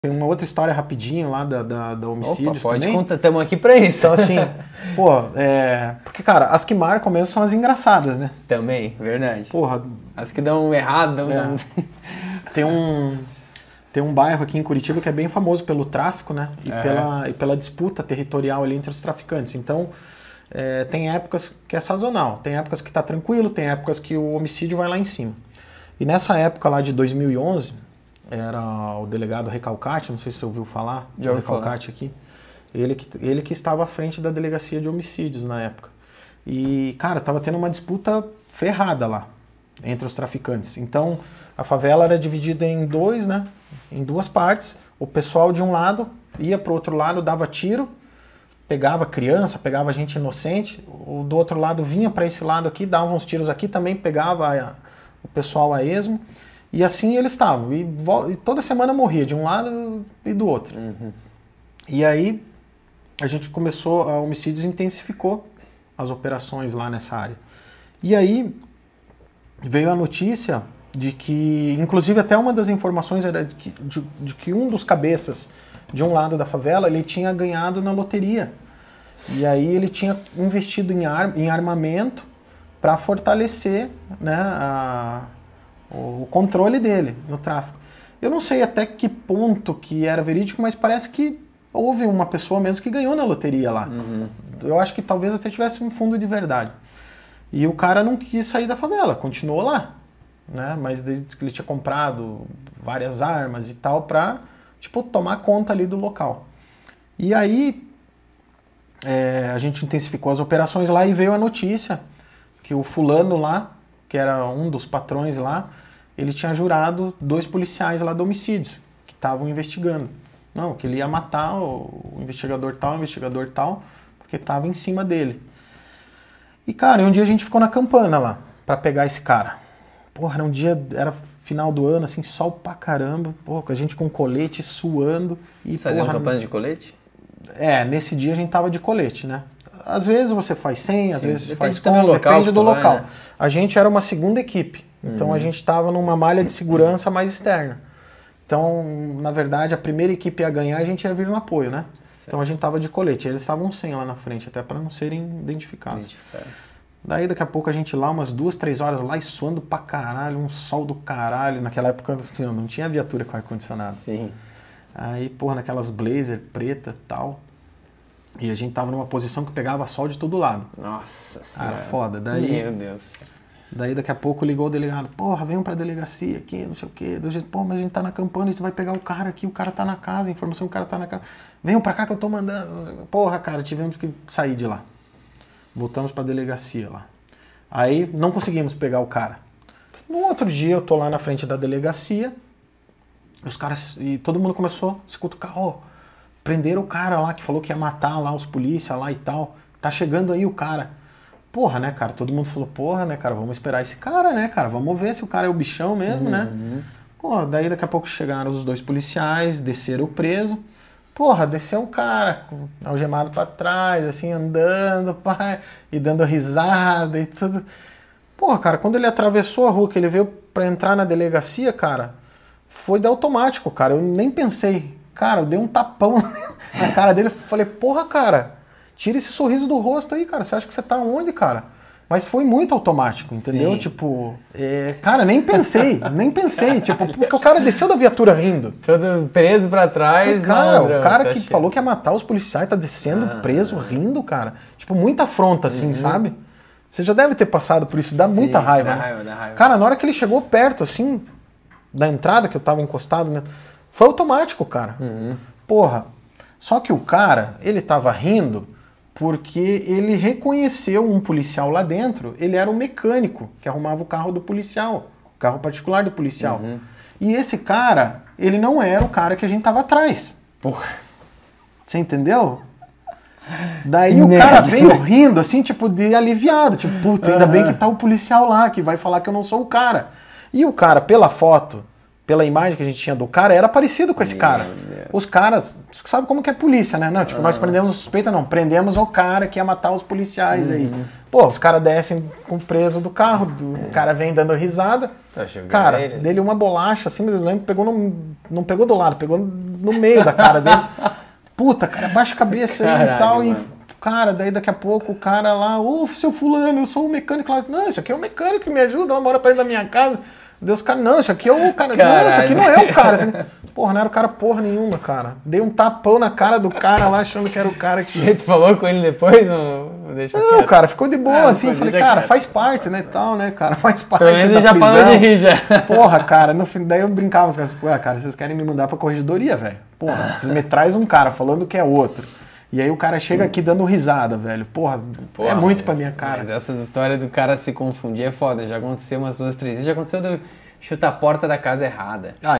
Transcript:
Tem uma outra história rapidinho lá da homicídios. Opa, pode também. contar, estamos aqui pra isso. Então assim, pô, porque cara, as que marcam mesmo são as engraçadas, né? Também, verdade. Porra. As que dão errado, dão... Tem um bairro aqui em Curitiba que é bem famoso pelo tráfico, né? E pela disputa territorial ali entre os traficantes. Então, tem épocas que é sazonal, tem épocas que tá tranquilo, tem épocas que o homicídio vai lá em cima. E nessa época lá de 2011, era o delegado Recalcati, não sei se você ouviu falar, Já ouvi Recalcati aqui. Ele que estava à frente da delegacia de homicídios na época. E, cara, tava tendo uma disputa ferrada lá entre os traficantes. Então, a favela era dividida em duas partes. O pessoal de um lado ia pro outro lado, dava tiro, pegava criança, pegava gente inocente. O do outro lado vinha para esse lado aqui, dava uns tiros aqui, também pegava o pessoal a esmo. E assim eles estavam. E toda semana morria de um lado e do outro. Uhum. E aí a gente começou, a Homicídios intensificou as operações lá nessa área. E aí veio a notícia de que, inclusive até uma das informações era de que um dos cabeças de um lado da favela, ele tinha ganhado na loteria. E aí ele tinha investido em armamento para fortalecer, né, o controle dele no tráfico. Eu não sei até que ponto que era verídico, mas parece que houve uma pessoa mesmo que ganhou na loteria lá. Uhum. Eu acho que talvez até tivesse um fundo de verdade. E o cara não quis sair da favela, continuou lá, né? Mas desde que ele tinha comprado várias armas e tal pra, tipo, tomar conta ali do local. E aí a gente intensificou as operações lá e veio a notícia que o fulano lá, que era um dos patrões lá, ele tinha jurado 2 policiais lá do homicídios, que estavam investigando. Não, que ele ia matar o investigador tal, porque estava em cima dele. E, cara, um dia a gente ficou na campana lá, pra pegar esse cara. Porra, era final do ano, assim, sol pra caramba. Porra, a gente com colete, suando. E fazer uma campana de colete? Nesse dia a gente tava de colete, né? Às vezes você faz sem, às vezes faz com, local, depende do local. Né? A gente era uma segunda equipe, então a gente estava numa malha de segurança mais externa. Então, na verdade, a primeira equipe ia ganhar e a gente ia vir no apoio, né? Certo. Então a gente tava de colete, eles estavam sem lá na frente, até para não serem identificados. Daí daqui a pouco a gente lá, umas 2, 3 horas lá e suando pra caralho, um sol do caralho. Naquela época não tinha viatura com ar-condicionado. Sim. Aí, porra, naquelas blazer preta e tal. E a gente tava numa posição que pegava sol de todo lado. Nossa senhora. Era foda. Daí, meu Deus. Daí daqui a pouco ligou o delegado. Porra, venham pra delegacia aqui, não sei o quê. Do jeito, pô, mas a gente tá na campana, a gente vai pegar o cara aqui, o cara tá na casa, a informação que o cara tá na casa. Venham pra cá que eu tô mandando. Porra, cara, tivemos que sair de lá. Voltamos pra delegacia lá. Aí não conseguimos pegar o cara. No outro dia eu tô lá na frente da delegacia. Os caras, e todo mundo começou a se cutucar. Prenderam o cara lá que falou que ia matar lá os polícia lá e tal. Tá chegando aí o cara. Porra, né, cara? Todo mundo falou, porra, né, cara? Vamos esperar esse cara, né, cara? Vamos ver se o cara é o bichão mesmo, né? Pô, daí daqui a pouco chegaram os 2 policiais, desceram o preso. Porra, desceu um cara, algemado pra trás, assim, andando, pai, e dando risada e tudo. Porra, cara, quando ele atravessou a rua, que ele veio pra entrar na delegacia, cara, foi de automático, cara. Eu nem pensei. Cara, eu dei um tapão na cara dele. Falei, porra, cara, tira esse sorriso do rosto aí, cara. Você acha que você tá onde, cara? Mas foi muito automático, entendeu? Sim. Tipo, cara, nem pensei. Tipo, porque o cara desceu da viatura rindo. Todo preso pra trás. Cara, o cara que falou que ia matar os policiais tá descendo preso, rindo, cara. Tipo, muita afronta, assim, sabe? Você já deve ter passado por isso, dá muita raiva. Dá raiva. Cara, na hora que ele chegou perto, assim, da entrada, que eu tava encostado, né? Foi automático, cara. Porra. Só que o cara, ele tava rindo porque ele reconheceu um policial lá dentro. Ele era o mecânico que arrumava o carro do policial. O carro particular do policial. E esse cara, ele não era o cara que a gente tava atrás. Porra. Você entendeu? Daí o cara veio rindo, assim, tipo, de aliviado. Tipo, puta, ainda bem que tá o policial lá, que vai falar que eu não sou o cara. E o cara, pela foto, pela imagem que a gente tinha do cara, era parecido com esse cara. Os caras, sabe como que é polícia, né? Não, tipo, nós prendemos o suspeita, não. Prendemos o cara que ia matar os policiais aí. Pô, os caras descem com o preso do carro, o cara vem dando risada. Cara, dele uma bolacha, assim, mas eu lembro que pegou não pegou do lado, pegou no meio da cara dele. Puta, cara, baixa a cabeça aí e tal. Mano. E, cara, daí daqui a pouco o cara lá, ô, seu fulano, eu sou o mecânico lá. Não, isso aqui é o mecânico que me ajuda, ela mora perto da minha casa. Deus, cara, não, isso aqui é o cara. Caralho. Não, isso aqui não é o cara. Assim, porra, não era o cara porra nenhuma, cara. Dei um tapão na cara do cara lá, achando que era o cara que. E tu falou com ele depois? Ou deixa não, quieto? Cara, ficou de boa, assim. Falei, cara, quieto. Faz parte, né, tal, né, cara, faz parte. Pelo menos ele já parou de rir, já. Porra, cara, no fim, daí eu brincava com os caras, cara, vocês querem me mandar pra corregedoria, velho? Porra, vocês me trazem um cara falando que é outro. E aí o cara chega aqui dando risada, velho. Porra é muito pra minha cara. Mas essas histórias do cara se confundir é foda. Já aconteceu umas 2, 3 vezes. Já aconteceu de chutar a porta da casa errada.